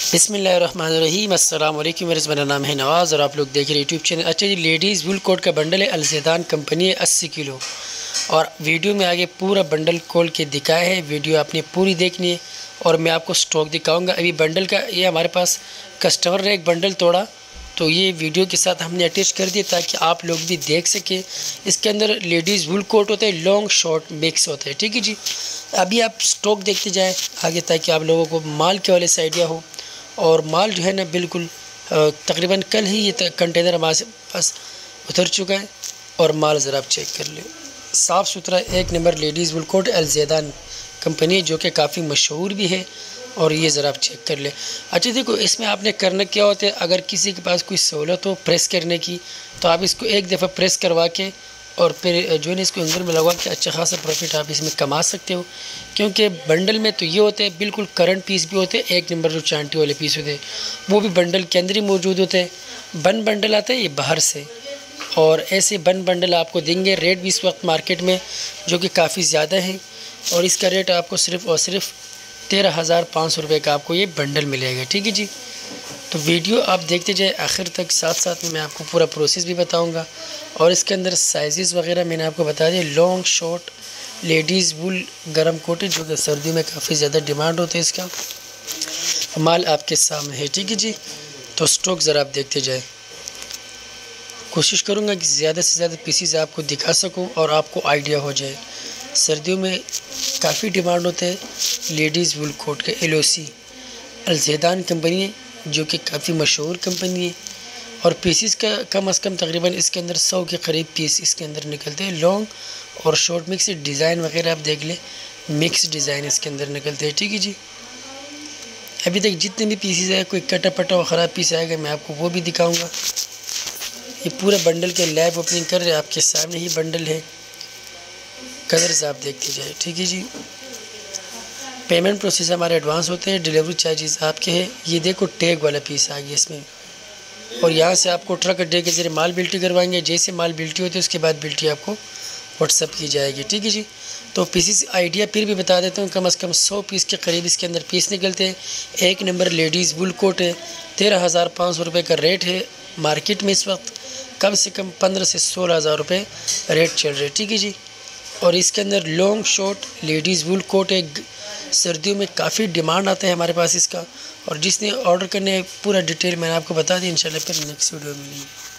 बिस्मिल्लाहिर्रहमानिर्रहीम। अस्सलाम वालेकुम। मेरा नाम है नवाज़ और आप लोग देख रहे हैं यूट्यूब चैनल। अच्छा जी, लेडीज़ वुल कोट का बंडल है, अलज़ेदान कंपनी है, 80 किलो। और वीडियो में आगे पूरा बंडल खोल के दिखाया है, वीडियो आपने पूरी देखनी है और मैं आपको स्टॉक दिखाऊंगा। अभी बंडल का ये हमारे पास कस्टमर ने एक बंडल तोड़ा तो ये वीडियो के साथ हमने अटैच कर दिया ताकि आप लोग भी देख सकें। इसके अंदर लेडीज़ वुल कोट होता है, लॉन्ग शॉर्ट मिक्स होता है। ठीक है जी, अभी आप स्टॉक देखते जाएं आगे ताकि आप लोगों को माल के वाले से आइडिया हो। और माल जो है ना बिल्कुल तकरीबन कल ही ये कंटेनर हमारे पास उतर चुका है। और माल ज़रा आप चेक कर लें, साफ़ सुथरा एक नंबर लेडीज़ वुल कोट अलज़ेदान कंपनी जो कि काफ़ी मशहूर भी है। और ये ज़रा आप चेक कर लें। अच्छा देखो, इसमें आपने करना क्या होता है, अगर किसी के पास कोई सहूलत हो प्रेस करने की तो आप इसको एक दफ़ा प्रेस करवा के और फिर जो है इसको एंगल में लगा के अच्छा खासा प्रॉफिट आप इसमें कमा सकते हो। क्योंकि बंडल में तो ये होते हैं बिल्कुल करंट पीस भी होते हैं, एक नंबर जो चांटी वाले पीस होते हैं वो भी बंडल के अंदर ही मौजूद होते हैं। बन बंडल आता है ये बाहर से, और ऐसे बन बंडल आपको देंगे। रेट भी इस वक्त मार्केट में जो कि काफ़ी ज़्यादा है और इसका रेट आपको सिर्फ़ और सिर्फ 13,500 रुपये का आपको ये बंडल मिलेगा। ठीक है जी, तो वीडियो आप देखते जाए आखिर तक, साथ साथ में मैं आपको पूरा प्रोसेस भी बताऊंगा। और इसके अंदर साइज़ वगैरह मैंने आपको बता दिया। लॉन्ग शॉर्ट लेडीज़ वुल गरम कोटी जो कि सर्दियों में काफ़ी ज़्यादा डिमांड होती है, इसका माल आपके सामने है। ठीक है जी, तो स्टॉक ज़रा आप देखते जाए। कोशिश करूँगा कि ज़्यादा से ज़्यादा पीसीज आपको दिखा सकूँ और आपको आइडिया हो जाए। सर्दियों में काफ़ी डिमांड होते हैं लेडीज़ वुल कोट के। LOC अलज़ेदान कंपनी है जो कि काफ़ी मशहूर कंपनी है और पीसीस का कम से कम तकरीबन इसके अंदर 100 के करीब पीस इसके अंदर निकलते हैं। लॉन्ग और शॉर्ट मिक्स डिज़ाइन वगैरह आप देख लें, मिक्स डिज़ाइन इसके अंदर निकलते हैं। ठीक है जी, अभी तक जितने भी पीसीस है, कोई कटा पटा और ख़राब पीस आएगा मैं आपको वो भी दिखाऊँगा। ये पूरा बंडल के लाइव ओपनिंग कर रहे हैं, आपके सामने ही बंडल है, कलर से आप देखते जाए। ठीक है जी, पेमेंट प्रोसेस हमारे एडवांस होते हैं, डिलीवरी चार्जेस आपके हैं। ये देखो टैग वाला पीस आ गया इसमें, और यहाँ से आपको ट्रक अड्डे के जरिए माल बिल्टी करवाएंगे। जैसे माल बिल्टी होती है उसके बाद बिल्टी आपको व्हाट्सअप की जाएगी। ठीक है जी, तो पीसीस आइडिया फिर भी बता देता हूँ, कम से कम 100 पीस के करीब इसके अंदर पीस निकलते हैं। एक नंबर लेडीज़ वुल कोट है, 13,500 रुपये का रेट है। मार्केट में इस वक्त कम से कम 15 से 16,000 रुपये रेट चल रहे। ठीक है जी, और इसके अंदर long short ladies wool coat है, सर्दियों में काफ़ी डिमांड आता है हमारे पास इसका। और जिसने ऑर्डर करने पूरा डिटेल मैंने आपको बता दी। इंशाल्लाह फिर नेक्स्ट वीडियो में मिलेंगे।